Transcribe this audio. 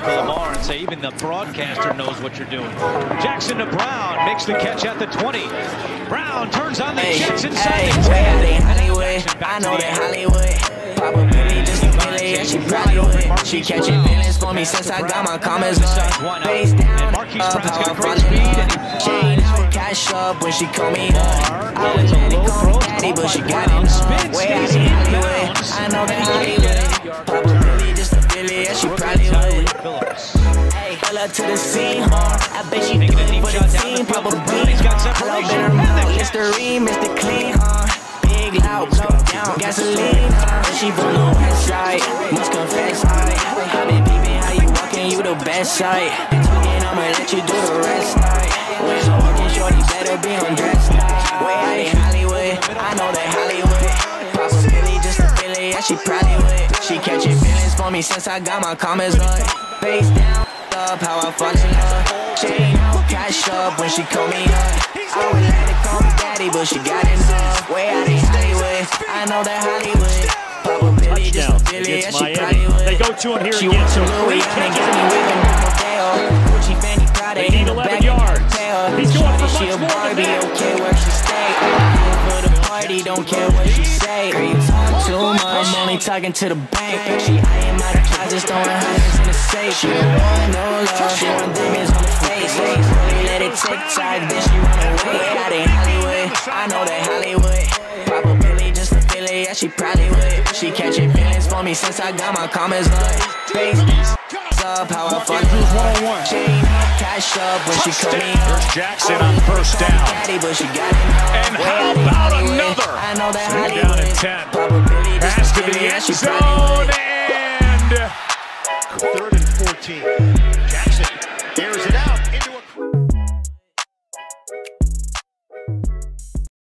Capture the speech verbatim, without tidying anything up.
to Lamar and say even the broadcaster knows what you're doing. Jackson to Brown, makes the catch at the twenty. Brown turns on the hey, Jets inside hey, the ten. They Hollywood, I know they Hollywood. Probably just a Billy, yeah, she probably would. She catching feelings for me since I got my comments on. Face down, up, how I follow her. Chain out, cash up when she call me up. I would let it call me daddy, but she got it. Way out in Hollywood, I know they Hollywood. Probably just a Billy, yeah, she probably would. Hey, pull up to the scene, huh? I bet she do it for the team. Probably hello, better know. Listerine, Mister Clean, huh? Big loud, blow down, gasoline, huh? She from the west side, must confess, I I been peeping how you walking, you the best side. Talking, I'ma let you do the rest, right? When I'm walking, shorty better be undressed, right? Way out in Hollywood, I know that Hollywood. Probably just a Billy, yeah, she probably would. She catching feelings for me since I got my comments right. Face down, up, how I fucking up. Chain out, cash up when she call me up. I would let it call me daddy, but she got enough. Way out in Hollywood, I know that Hollywood. Probably just a Billy, yeah, she probably would. They go to him here she again, so Louis, can't get me whipping down the tail. Gucci, Fendi, Prada, they need eleven yards. He's going for she much a more Barbie, than that. don't care where she stay. Here for the party, don't care what she say. Girl, you talk too much, I'm only talking to the bank. She eyeing my deposits, throwing hundreds in the safe. She don't want no love, she want diamonds on the face. Really let it tick tock, then she run away. Way out in Hollywood, I know that Hollywood. Probably just a Billy, yeah, she probably would. She catching feelings for me since I got my comments right. Face up, how I fuck her. Chain cash up when she call me up. There's Jackson on first down. Daddy, but she got it. And how about another? I know that They're down at ten. Pass to the end zone, and third and fourteen.